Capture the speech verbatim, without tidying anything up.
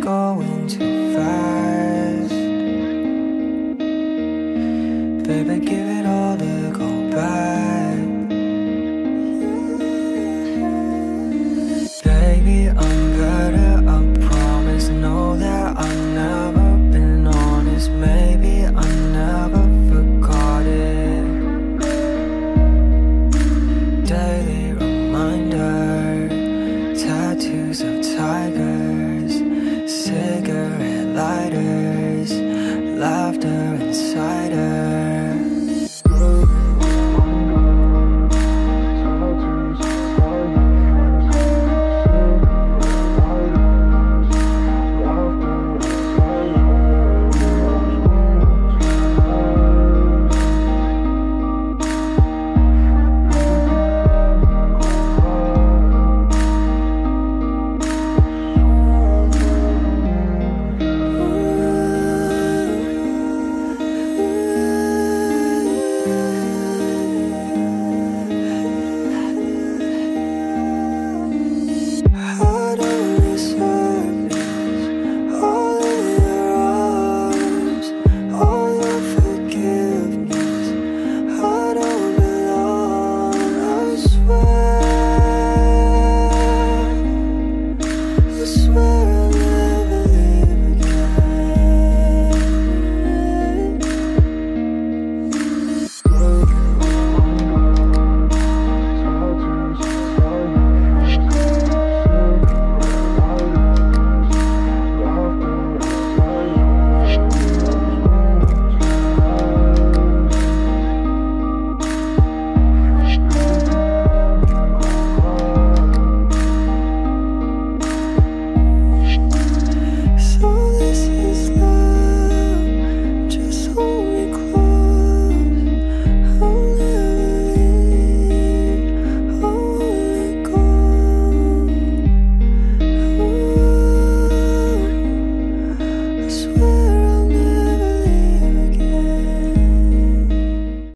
going too fast. Baby, give it all a go back. Baby, I'm better, I promise. Know that I've never been honest. Maybe I never forgot it. Daily reminder, tattoos of tigers, cigarette lighters, laughter